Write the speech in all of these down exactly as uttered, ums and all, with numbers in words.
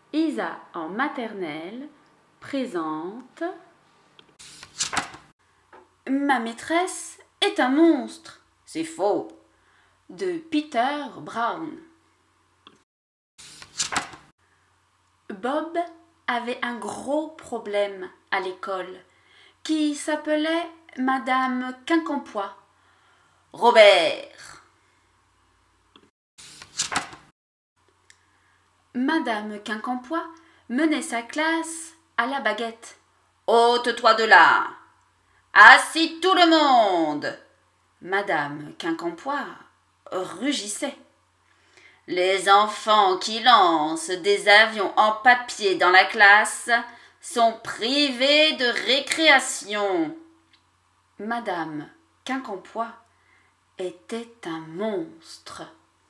Isa en maternelle présente Ma maîtresse est un monstre. C'est faux. De Peter Brown. Bob avait un gros problème à l'école qui s'appelait Madame Quincampoix. Robert. Madame Quincampoix menait sa classe à la baguette. Ôte-toi de là. Assis tout le monde. Madame Quincampoix rugissait. Les enfants qui lancent des avions en papier dans la classe sont privés de récréation. Madame Quincampoix était un monstre.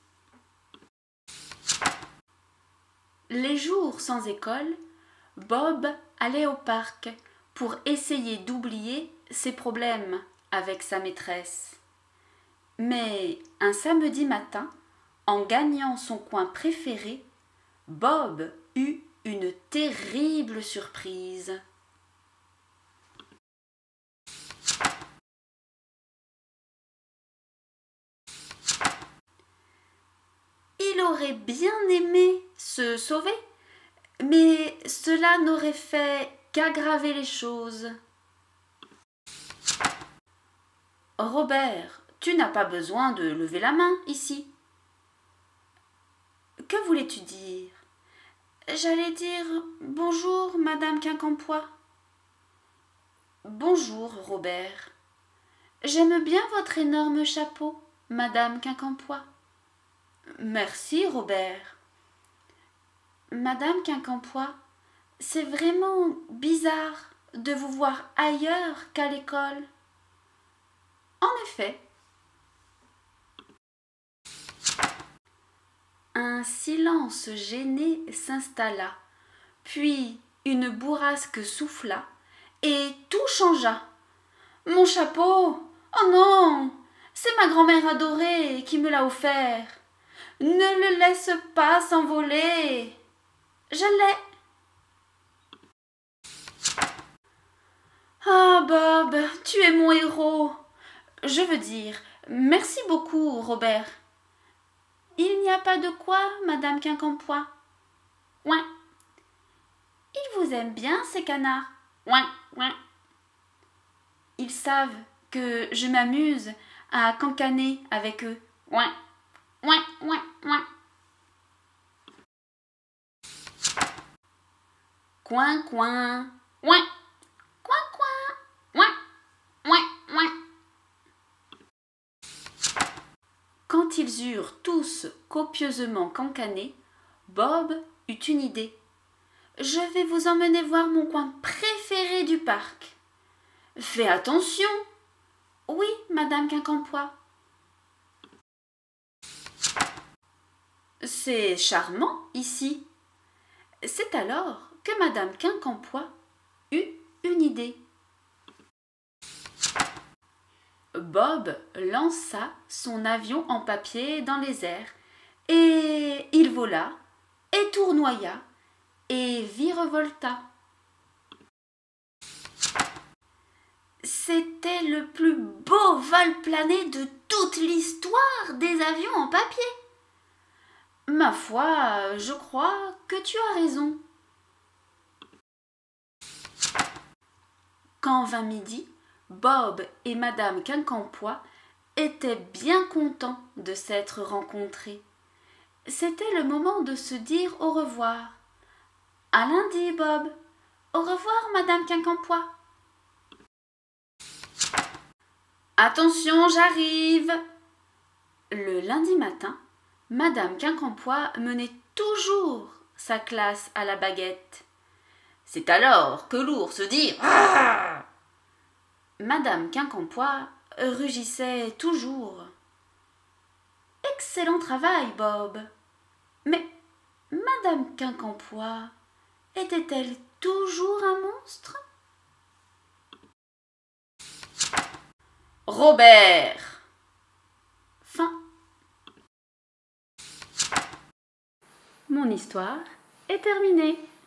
Les jours sans école, Bob allait au parc pour essayer d'oublier ses problèmes avec sa maîtresse. Mais un samedi matin, en gagnant son coin préféré, Bob eut une terrible surprise. Il aurait bien aimé se sauver, mais cela n'aurait fait qu'aggraver les choses. Robert, tu n'as pas besoin de lever la main ici. Que voulais-tu dire? J'allais dire bonjour, Madame Quincampoix. Bonjour, Robert. J'aime bien votre énorme chapeau, Madame Quincampoix. Merci, Robert. Madame Quincampoix, c'est vraiment bizarre de vous voir ailleurs qu'à l'école. En effet. Un silence gêné s'installa, puis une bourrasque souffla et tout changea. Mon chapeau! Oh non! C'est ma grand-mère adorée qui me l'a offert. Ne le laisse pas s'envoler. Je l'ai. Ah, Bob, tu es mon héros. Je veux dire, merci beaucoup, Robert. Il n'y a pas de quoi, Madame Quincampoix. Ouin. Ils vous aiment bien, ces canards. Ouin, ouin. Ils savent que je m'amuse à cancaner avec eux. Ouin, ouin, ouin, ouin. Coin, coin. Ouin, coin, coin. Ouin, ouin, ouin. Quand ils eurent tous copieusement cancané, Bob eut une idée. Je vais vous emmener voir mon coin préféré du parc. Fais attention. Oui, Madame Quincampoix. C'est charmant ici. C'est alors que Madame Quincampoix eut une idée. Bob lança son avion en papier dans les airs et il vola et tournoya et virevolta. C'était le plus beau vol plané de toute l'histoire des avions en papier. Ma foi, je crois que tu as raison. Quand vint midi, Bob et Madame Quincampoix étaient bien contents de s'être rencontrés. C'était le moment de se dire au revoir. À lundi, Bob. Au revoir, Madame Quincampoix. Attention, j'arrive. Le lundi matin, Madame Quincampoix menait toujours sa classe à la baguette. C'est alors que l'ours dit ah. Madame Quincampoix rugissait toujours. Excellent travail, Bob. Mais Madame Quincampoix était-elle toujours un monstre? Robert. Fin. Mon histoire est terminée.